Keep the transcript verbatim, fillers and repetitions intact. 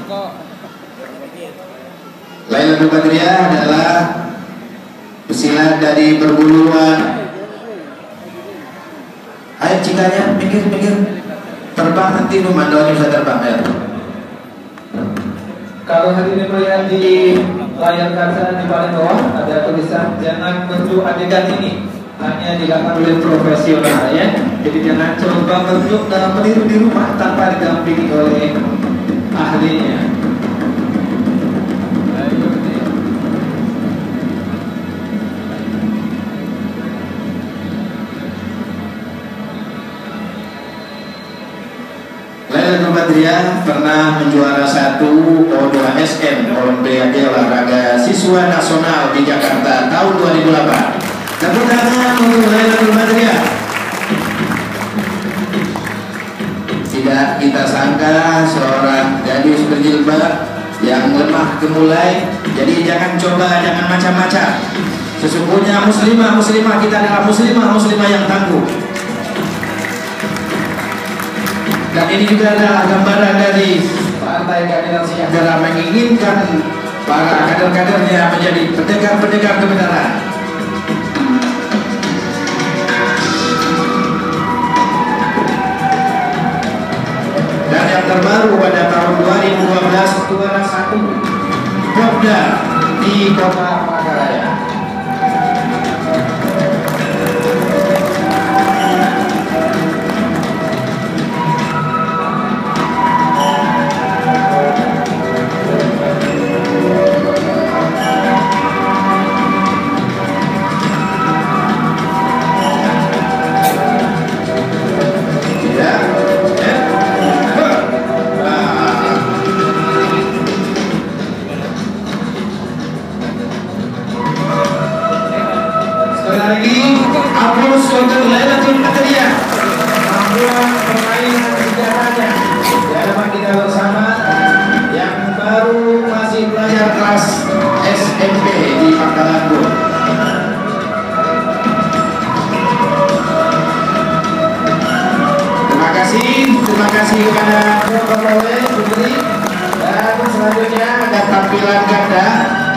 Lailatul Qadriyah adalah pesilat dari perguruan. Ayo cikanya, mikir-mikir. Terbang nanti rumah doanya bisa terbang ya. Kalau hari ini melihat di layar kaca di paling bawah ada tulisan jangan bentuk adegan ini hanya dilakukan oleh profesional ya. Jadi jangan coba bentuk dalam meniru di rumah tanpa didampingi oleh ahlinya. Lailatul Qadriyah pernah menjuara satu O dua S M Olimpiade Olahraga Siswa Nasional di Jakarta tahun dua ribu delapan. Tepuk tangan untuk Lailatul Qadriyah. Tidak kita sangka seorang gadis berjilbab yang lemah gemulai. Jadi jangan coba, jangan macam-macam. Sesungguhnya muslimah muslimah kita adalah muslimah muslimah yang tangguh. Dan ini juga adalah gambaran dari Partai Keadilan Sejahtera menginginkan para kader-kadernya menjadi pendekar-pendekar kebenaran. Dan yang terbaru pada tahun dua ribu dua belas juara satu Popda di Kota Palangkaraya. Aplaus untuk Lailatul Qadriyah. Kemampuan permainan sejarahnya. Ya, dapat kita bersama yang baru masih belajar kelas S M P di Pangkalan Bun. Terima kasih, terima kasih kepada Bapak Putri. Dan selanjutnya ada tampilan ganda.